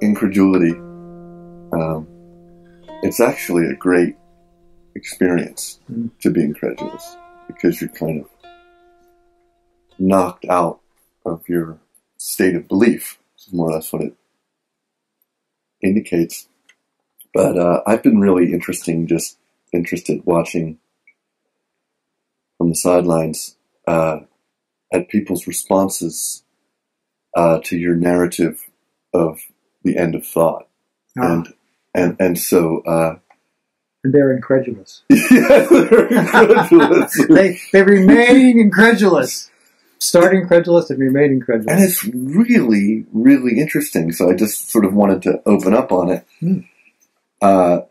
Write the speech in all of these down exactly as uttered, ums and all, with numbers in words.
incredulity, um, it's actually a great experience mm. to be incredulous, because you're kind of knocked out of your state of belief. It's more or less what it indicates. But uh, I've been really interesting, just interested watching from the sidelines uh, at people's responses uh, to your narrative of the end of thought, oh. and and and so uh, and they're incredulous. Yeah, they're incredulous. they they remain incredulous. Start incredulous and remain incredulous. And it's really, really interesting. So I just sort of wanted to open up on it. Hmm. Uh,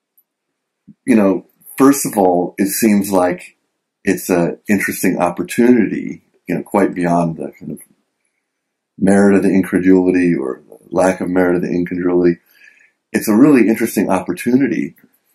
you know, first of all, it seems like it's an interesting opportunity, you know, quite beyond the kind of merit of the incredulity or lack of merit of the incredulity. It's a really interesting opportunity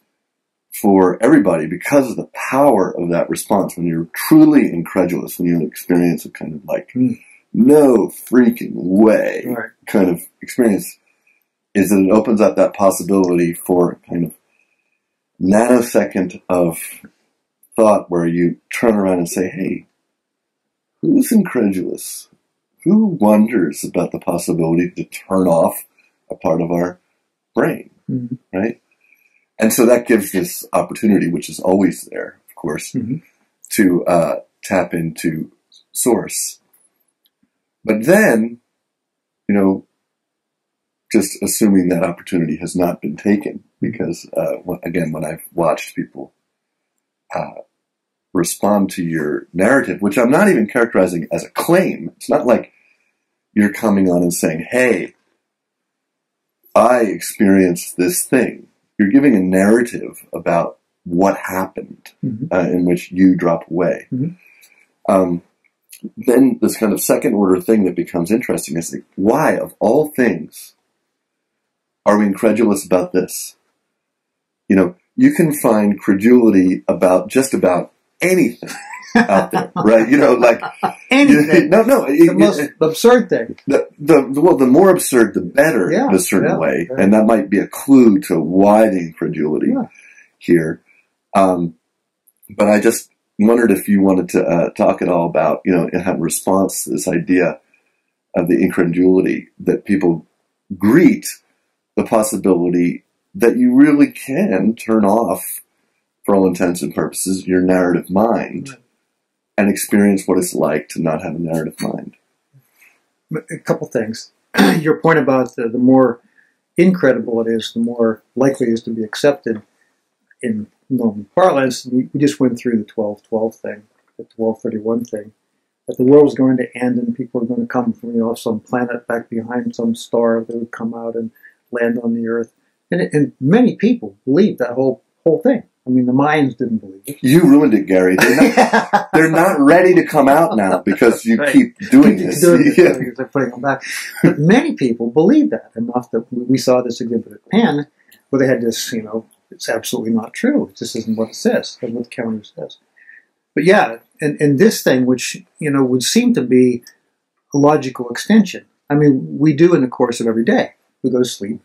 for everybody because of the power of that response. When you're truly incredulous, when you experience a kind of like, mm. no freaking way right. kind of experience, is that it opens up that possibility for a kind of nanosecond of thought where you turn around and say, hey, who's incredulous? Who wonders about the possibility to turn off a part of our brain, mm. right? And so that gives this opportunity, which is always there, of course, mm-hmm. to uh, tap into source. But then, you know, just assuming that opportunity has not been taken, because, uh, again, when I've watched people uh, respond to your narrative, which I'm not even characterizing as a claim. It's not like you're coming on and saying, hey, I experienced this thing. You're giving a narrative about what happened mm-hmm. uh, in which you drop away. Mm-hmm. Um, then this kind of second order thing that becomes interesting is like, why, of all things, are we incredulous about this? You know, you can find credulity about just about anything out there, right? You know, like anything. No, no, the it, most it, absurd thing. The, the well, the more absurd, the better, yeah, in a certain yeah, way, yeah. and that might be a clue to why the incredulity yeah. here. Um, but I just wondered if you wanted to uh, talk at all about, you know, have a response to this idea of the incredulity that people greet the possibility that you really can turn off, for all intents and purposes, your narrative mind right. and experience what it's like to not have a narrative mind. A couple things. Your point about the, the more incredible it is, the more likely it is to be accepted in normal parlance. We, we just went through the twelve twelve thing, the twelve thirty-one thing, that the world was going to end and people were going to come from, you know, some planet back behind some star that would come out and land on the earth. And, it, and many people believed that whole whole thing. I mean, the Mayans didn't believe it. You ruined it, Gary. They're not, they're not ready to come out now because you right. keep doing keep this. Doing this yeah. They're putting them back. But many people believed that enough that we saw this exhibit at Penn where they had this, you know, it's absolutely not true. This isn't what it says. That's what the counter says. But yeah, and, and this thing, which, you know, would seem to be a logical extension. I mean, we do in the course of every day. We go to sleep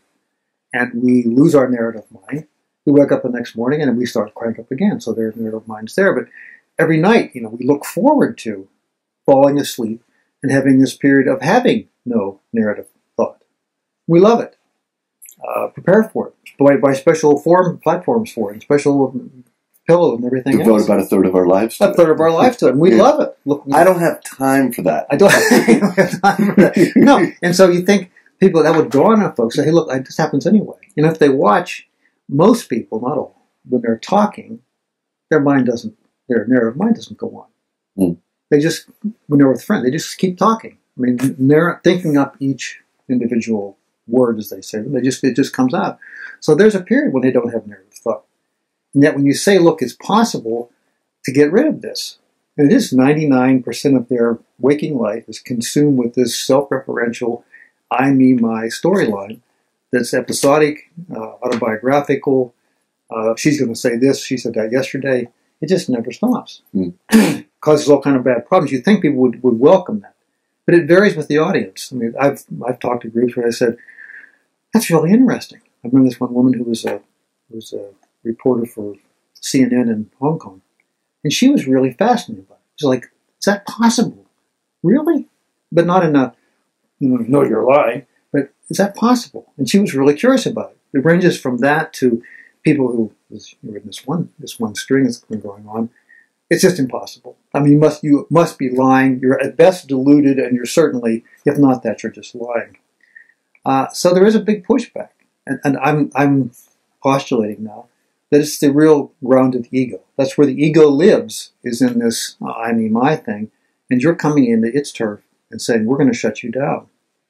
and we lose our narrative mind. We wake up the next morning and we start crank up again. So their narrative mind's there. But every night, you know, we look forward to falling asleep and having this period of having no narrative thought. We love it. Uh, prepare for it. By, by special form platforms for it, and special pillow and everything Devote else. about a third of our lives to A third it. of our life to it. And we yeah. love it. Look, we, I don't have time for that. I don't, I don't have time for that. No. And so you think people, that would dawn on folks, say, hey, look, this happens anyway. You know, if they watch, most people, not all, when they're talking, their mind doesn't, their narrative mind doesn't go on. Mm. They just, when they're with friends, they just keep talking. I mean, they're not thinking up each individual word, as they say. They just, it just comes out. So there's a period when they don't have narrative thought. And yet when you say, look, it's possible to get rid of this, and it is ninety-nine percent of their waking life is consumed with this self-referential I, me, my storyline that's episodic, uh, autobiographical. Uh, she's going to say this, she said that yesterday. It just never stops. Mm. Causes all kind of bad problems. You think people would, would welcome that. But it varies with the audience. I mean, I've I've talked to groups where I said, that's really interesting. I remember this one woman who was a who was a reporter for C N N in Hong Kong, and she was really fascinated by it. She was like, "Is that possible? Really?" But not in a "no, you're lying." But is that possible? And she was really curious about it. It ranges from that to people who was in this one this one string that's been going on. It's just impossible. I mean, you must you must be lying. You're at best deluded, and you're certainly, if not that, you're just lying. Uh, so there is a big pushback, and, and I'm I'm postulating now that it's the real ground of the ego. That's where the ego lives, is in this uh, I mean my thing, and you're coming into its turf and saying we're going to shut you down.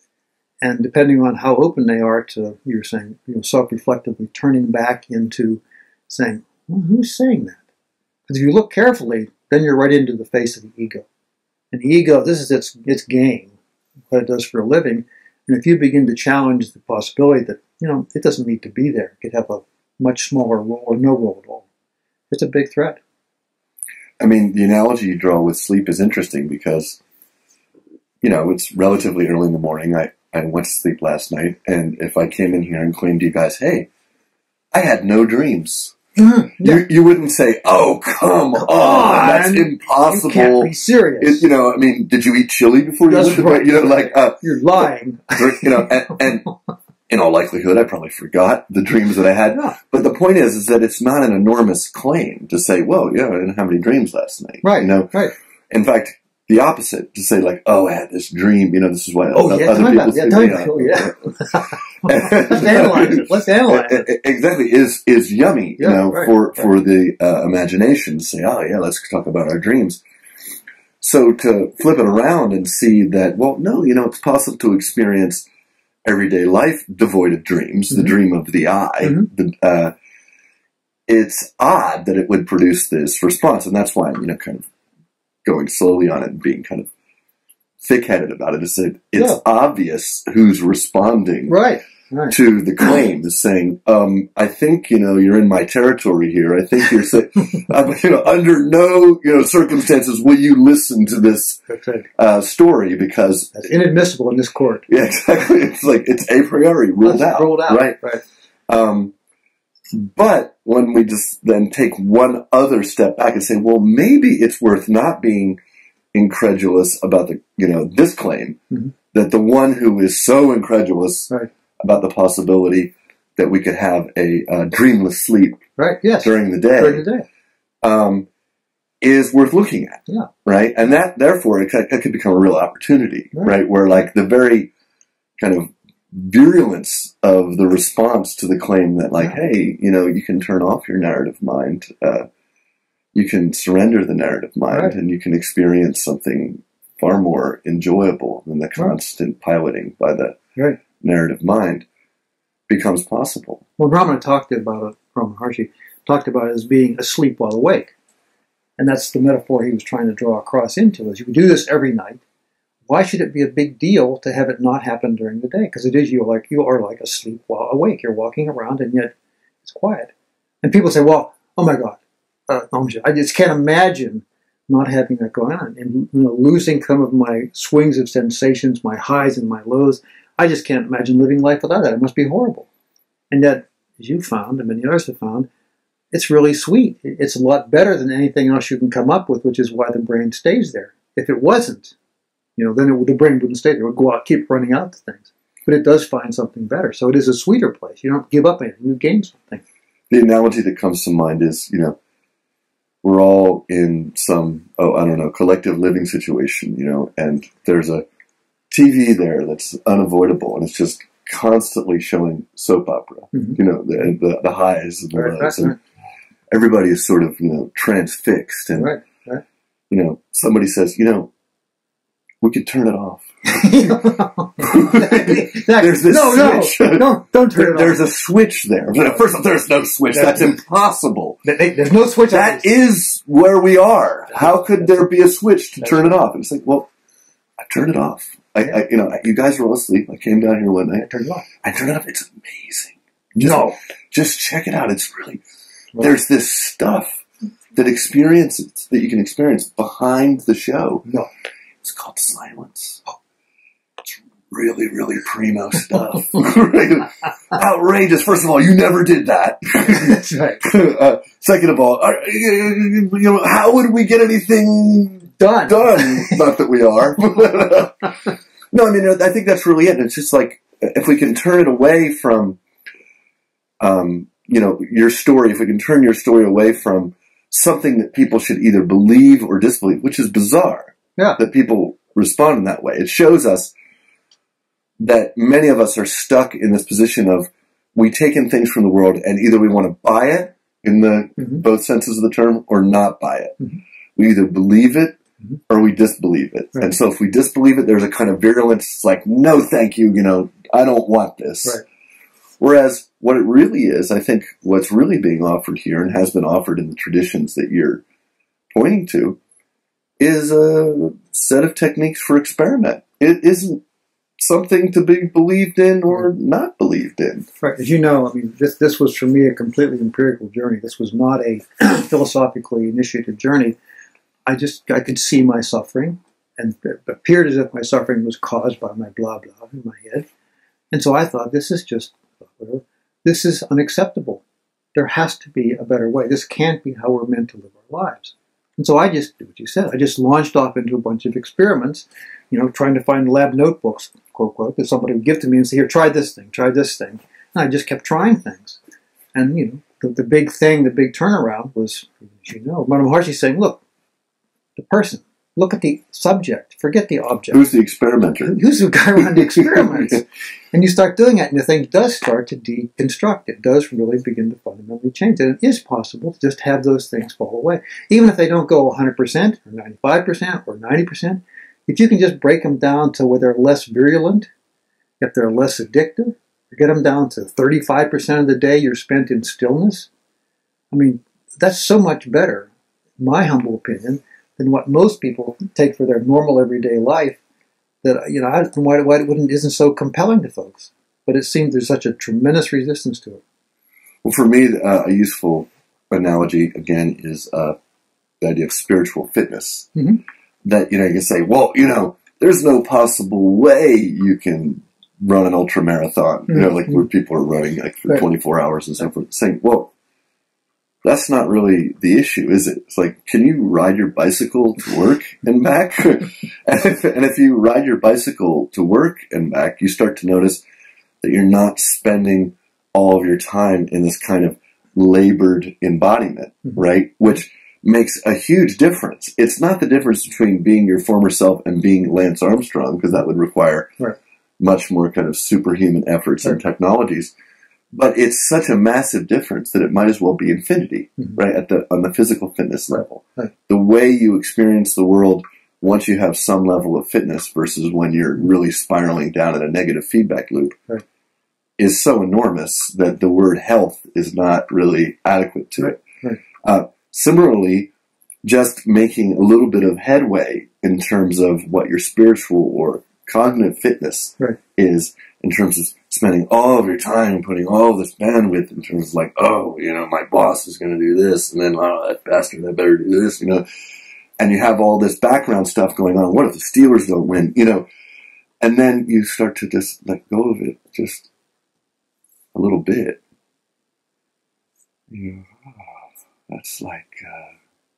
And depending on how open they are to, you're saying, you know, self-reflectively turning back into saying, well, who's saying that? Because if you look carefully, then you're right into the face of the ego. And the ego, this is its its game, what it does for a living. And if you begin to challenge the possibility that, you know, it doesn't need to be there, it could have a much smaller role or no role at all, it's a big threat. I mean, the analogy you draw with sleep is interesting because, you know, it's relatively early in the morning. I, I went to sleep last night, and if I came in here and claimed to you guys, hey, I had no dreams, Mm-hmm. you you wouldn't say, "Oh, come, come on, on, that's impossible." You can't be serious. It, you know, I mean, did you eat chili before you went to bed? You know, like uh, you're lying. You know, and, and in all likelihood, I probably forgot the dreams that I had. Yeah. But the point is, is that it's not an enormous claim to say, "Well, yeah, I didn't have any dreams last night." Right. You know, right. In fact, the opposite, to say like, "Oh, I had this dream." You know, this is why oh, other yeah, people about, say, yeah, yeah. Oh, yeah. Let's analyze it. Let's analyze it. Exactly, is is yummy, yeah, you know, right, for right. for the uh, imagination to say, "Oh, yeah, let's talk about our dreams." So to flip it around and see that, well, no, you know, it's possible to experience everyday life devoid of dreams, mm-hmm. the dream of the I. Mm-hmm. The, uh, it's odd that it would produce this response, and that's why I'm, you know, kind of going slowly on it and being kind of thick-headed about it. Is that it's yeah. obvious who's responding right, right. to the claim, is saying, um, "I think you know you're in my territory here. I think you're saying, uh, you know, under no you know circumstances will you listen to this That's right. uh, story because that's inadmissible in this court." Yeah, exactly. It's like it's a priori ruled That's out, ruled out, right? Right. Um, but when we just then take one other step back and say, well, maybe it's worth not being incredulous about the, you know, this claim, mm-hmm. that the one who is so incredulous right. about the possibility that we could have a uh, dreamless sleep right. yes. during the day, during the day. Um, is worth looking at, yeah. right? And that, therefore, it could, it could become a real opportunity, right. right? Where, like, the very kind of virulence of the response to the claim that, like, yeah. hey, you know, you can turn off your narrative mind, uh, you can surrender the narrative mind, right. and you can experience something far more enjoyable than the constant right. piloting by the right. narrative mind becomes possible. Well, Ramana talked about it, Ramana Maharshi talked about it as being asleep while awake. And that's the metaphor he was trying to draw across into, is you do this every night. Why should it be a big deal to have it not happen during the day? Because it is, you like you are like asleep while awake. You're walking around and yet it's quiet. And people say, well, oh my God, uh, I just can't imagine not having that going on. And you know, losing some of my swings of sensations, my highs and my lows. I just can't imagine living life without that. It must be horrible. And yet, as you found, and many others have found, it's really sweet. It's a lot better than anything else you can come up with, which is why the brain stays there. If it wasn't, you know, then it, the brain wouldn't stay there. It would go out, keep running out to things. But it does find something better. So it is a sweeter place. You don't give up anything. You gain something. The analogy that comes to mind is, you know, we're all in some, oh, I don't know, collective living situation, you know, and there's a T V there that's unavoidable, and it's just constantly showing soap opera, mm-hmm. you know, the, the, the highs and the right, lows. right, right. Everybody is sort of, you know, transfixed. And, right, right. you know, somebody says, you know, we could turn it off. There's this no, switch. No, no, don't turn there, it off. There's a switch there. First of all, there's no switch. That's impossible. There's no switch. That is where we are. How could there be a switch to turn it off? And it's like, well, I turned it off. I, I, you know, you guys were all asleep. I came down here one night. I turned it off. I turned it off. It's amazing. Just, no. Just check it out. It's really, right. There's this stuff that experiences, that you can experience behind the show. No. It's called silence. It's really, really primo stuff. Right? Outrageous. First of all, you never did that. That's right. uh, second of all, are, you know, how would we get anything Done. done? Not that we are. No, I mean, I think that's really it. And it's just like, if we can turn it away from, um, you know, your story, if we can turn your story away from something that people should either believe or disbelieve, which is bizarre. Yeah. That people respond in that way. It shows us that many of us are stuck in this position of we take in things from the world and either we want to buy it in the Mm-hmm. both senses of the term or not buy it. Mm-hmm. We either believe it Mm-hmm. or we disbelieve it. Right. And so if we disbelieve it, there's a kind of virulence. It's like, no, thank you. You know, I don't want this. Right. Whereas what it really is, I think what's really being offered here and has been offered in the traditions that you're pointing to is a set of techniques for experiment. It isn't something to be believed in or not believed in. Right. As you know, I mean, this this was for me a completely empirical journey. This was not a philosophically initiated journey. I just I could see my suffering, and it appeared as if my suffering was caused by my blah blah in my head. And so I thought, this is just this is unacceptable. There has to be a better way. This can't be how we're meant to live our lives. And so I just did what you said. I just launched off into a bunch of experiments, you know, trying to find lab notebooks, quote, quote, that somebody would give to me and say, here, try this thing, try this thing. And I just kept trying things. And, you know, the, the big thing, the big turnaround was, as you know, Madame Maharshi saying, look, the person, look at the subject, forget the object. Who's the experimenter? Who's the guy running the experiments? And you start doing that, and the thing does start to deconstruct. It does really begin to fundamentally change. And it is possible to just have those things fall away. Even if they don't go one hundred percent, or ninety-five percent, or ninety percent, if you can just break them down to where they're less virulent, if they're less addictive, or get them down to thirty-five percent of the day you're spent in stillness, I mean, that's so much better, in my humble opinion, than what most people take for their normal everyday life. That, you know, I don't know why, why it wouldn't, isn't so compelling to folks. But it seems there's such a tremendous resistance to it. Well, for me, uh, a useful analogy, again, is uh, the idea of spiritual fitness. Mm-hmm. That, you know, you can say, well, you know, there's no possible way you can run an ultra marathon, mm-hmm. you know, like where people are running like for right. twenty-four hours and so forth. Saying, well, that's not really the issue, is it? It's like, can you ride your bicycle to work and back? and, if, and if you ride your bicycle to work and back, you start to notice that you're not spending all of your time in this kind of labored embodiment, mm-hmm. right? Which makes a huge difference. It's not the difference between being your former self and being Lance Armstrong, because that would require right. much more kind of superhuman efforts right. and technologies. But it's such a massive difference that it might as well be infinity, mm-hmm. right, at the on the physical fitness level. Right. The way you experience the world once you have some level of fitness versus when you're really spiraling down in a negative feedback loop right. is so enormous that the word health is not really adequate to right. it. Right. Uh, similarly, just making a little bit of headway in terms of what your spiritual or cognitive fitness right. is, in terms of spending all of your time putting all of this bandwidth in terms of like, oh, you know, my boss is going to do this, and then, oh, that bastard, I better do this, you know, and you have all this background stuff going on. What if the Steelers don't win, you know? And then you start to just let go of it just a little bit. You know, oh, that's like, uh,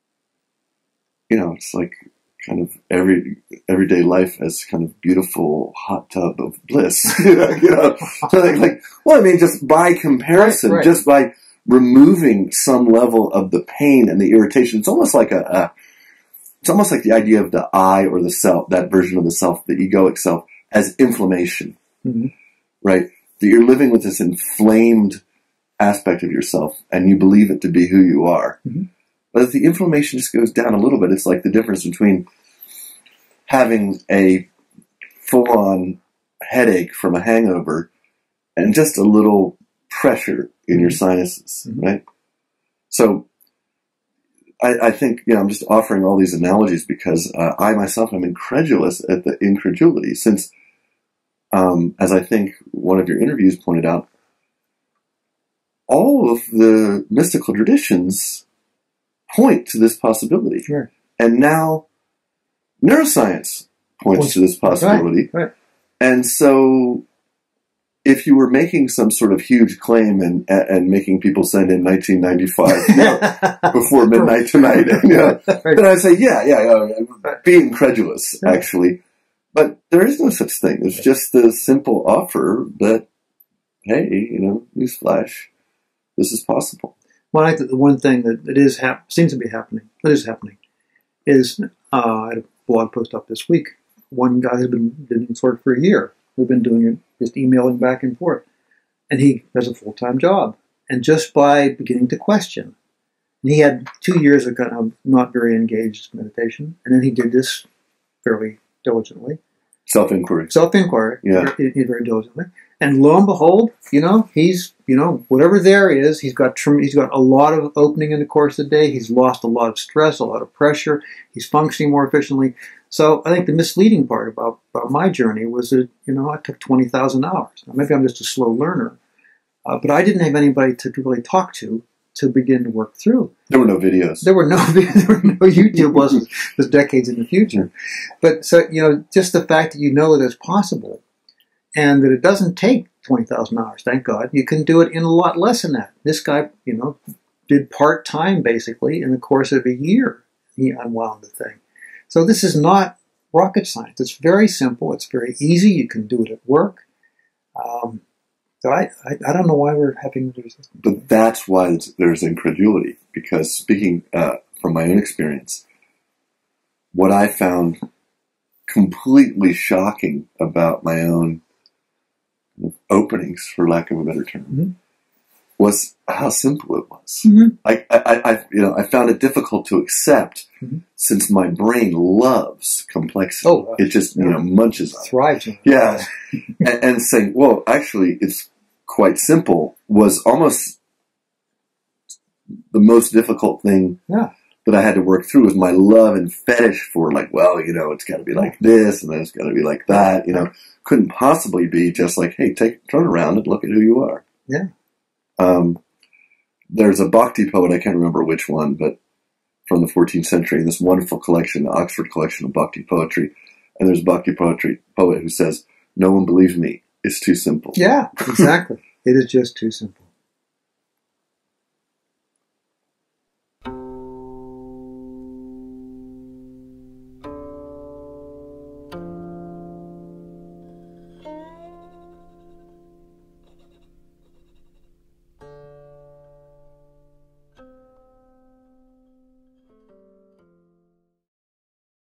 you know, it's like kind of every everyday life as kind of beautiful hot tub of bliss. you know, so like, like, well, I mean, just by comparison, right, right. just by removing some level of the pain and the irritation, it's almost like a, a, it's almost like the idea of the I or the self, that version of the self, the egoic self, as inflammation, mm-hmm. right? That you're living with this inflamed aspect of yourself, and you believe it to be who you are. Mm-hmm. But if the inflammation just goes down a little bit, it's like the difference between having a full-on headache from a hangover and just a little pressure in your sinuses, mm-hmm. right? So I, I think, you know, I'm just offering all these analogies because uh, I myself am incredulous at the incredulity, since, um, as I think one of your interviews pointed out, all of the mystical traditions point to this possibility. Sure. And now neuroscience points to this possibility. Right, right. And so if you were making some sort of huge claim and and making people send in nineteen ninety-five you know, before midnight tonight, you know, Right. then I'd say, yeah, yeah, yeah, be incredulous, Yeah. actually. But there is no such thing. It's just the simple offer that, hey, you know, newsflash, this is possible. Well, I think that the one thing that, that is hap- seems to be happening, that is happening, is uh, I had a blog post up this week. One guy has been doing this work for a year. We've been doing it, just emailing back and forth. And he has a full-time job. And just by beginning to question, and he had two years of kind of not very engaged meditation, and then he did this fairly diligently. Self-inquiry. Self-inquiry, Yeah. very, very diligently. And lo and behold, you know, he's, you know, whatever there is, he's got trim, he's got a lot of opening in the course of the day. He's lost a lot of stress, a lot of pressure. He's functioning more efficiently. So I think the misleading part about, about my journey was that, you know, I took twenty thousand hours. Now, maybe I'm just a slow learner, uh, but I didn't have anybody to really talk to to begin to work through. There were no videos. There were no there were no YouTube lessons. There's decades in the future. But so, you know, just the fact that you know that it's possible and that it doesn't take twenty thousand hours, thank God. You can do it in a lot less than that. This guy, you know, did part-time basically in the course of a year. He unwound the thing. So this is not rocket science. It's very simple. It's very easy. You can do it at work. Um, so I, I, I don't know why we're having resistance. But that's why there's incredulity. Because speaking uh, from my own experience, what I found completely shocking about my own openings, for lack of a better term, Mhm. was how simple it was. Mhm. I, I, I, you know, I found it difficult to accept Mhm. since my brain loves complexity. Oh, uh, it just, you know, munches on it. Thrives on it. Yeah. and, and saying, well, actually, it's quite simple was almost the most difficult thing Yeah. that I had to work through was my love and fetish for like, well, you know, it's got to be like this and then it's got to be like that, you know, couldn't possibly be just like, hey, take, turn around and look at who you are. Yeah. Um, there's a Bhakti poet, I can't remember which one, but from the fourteenth century, in this wonderful collection, the Oxford collection of Bhakti poetry. And there's a Bhakti poetry poet who says, no one believes me. It's too simple. Yeah, exactly. It is just too simple.